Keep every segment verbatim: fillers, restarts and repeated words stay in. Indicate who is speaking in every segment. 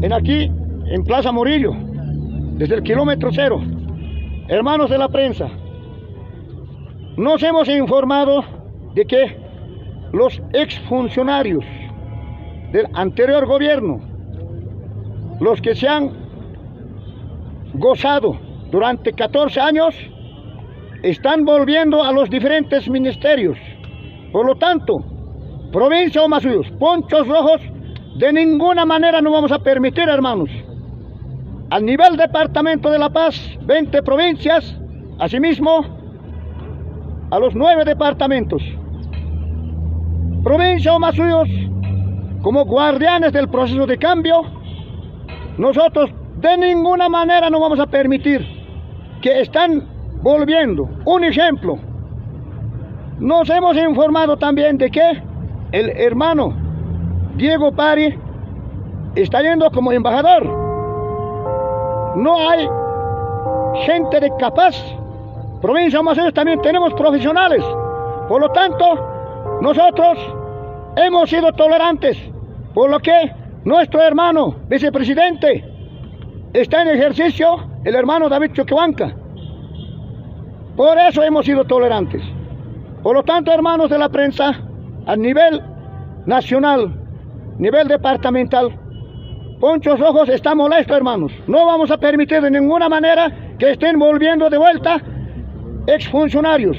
Speaker 1: en aquí, en Plaza Murillo, desde el kilómetro cero. Hermanos de la prensa, nos hemos informado de que los exfuncionarios del anterior gobierno, los que se han gozado durante catorce años, están volviendo a los diferentes ministerios. Por lo tanto, provincia de Humasuyos, Ponchos Rojos, de ninguna manera no vamos a permitir, hermanos. Al nivel departamento de La Paz, veinte provincias, asimismo a los nueve departamentos. Provincia de Humasuyos, como guardianes del proceso de cambio, nosotros de ninguna manera no vamos a permitir que están volviendo. Un ejemplo, nos hemos informado también de que el hermano Diego Pari está yendo como embajador. No hay gente de capaz. Provincia de Humasuyos también tenemos profesionales. Por lo tanto, nosotros hemos sido tolerantes, por lo que nuestro hermano vicepresidente está en ejercicio, el hermano David Choquehuanca. Por eso hemos sido tolerantes. Por lo tanto, hermanos de la prensa, a nivel nacional, nivel departamental, Ponchos Rojos está molesto, hermanos. No vamos a permitir de ninguna manera que estén volviendo de vuelta exfuncionarios.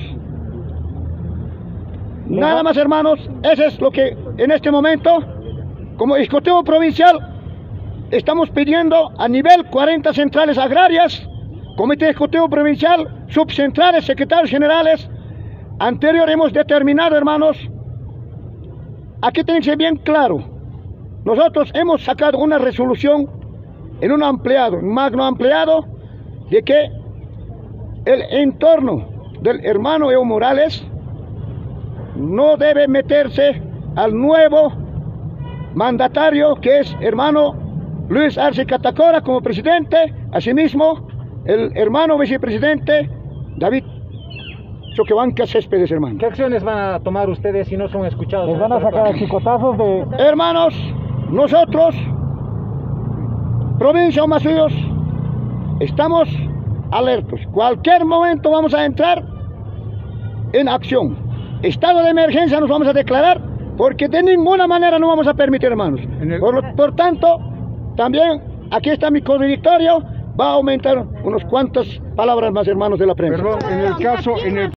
Speaker 1: Nada más, hermanos, eso es lo que en este momento, como Ejecutivo Provincial, estamos pidiendo a nivel cuarenta centrales agrarias, Comité Ejecutivo Provincial, subcentrales, secretarios generales. Anterior hemos determinado, hermanos, aquí tiene que ser bien claro. Nosotros hemos sacado una resolución en un ampliado, un magno ampliado, de que el entorno del hermano Evo Morales no debe meterse al nuevo mandatario, que es hermano Luis Arce Catacora como presidente, asimismo el hermano vicepresidente David Choquehuanca Céspedes, hermano.
Speaker 2: ¿Qué acciones van a tomar ustedes si no son escuchados?
Speaker 3: ¿Les van a sacar a chicotazos de...?
Speaker 1: Hermanos, nosotros, provincia de Humasuyos, estamos alertos. Cualquier momento vamos a entrar en acción. Estado de emergencia nos vamos a declarar, porque de ninguna manera no vamos a permitir, hermanos. El... Por, por tanto, también aquí está mi codirectorio, va a aumentar unos cuantas palabras más, hermanos de la prensa.
Speaker 3: Perdón, en el caso... En el...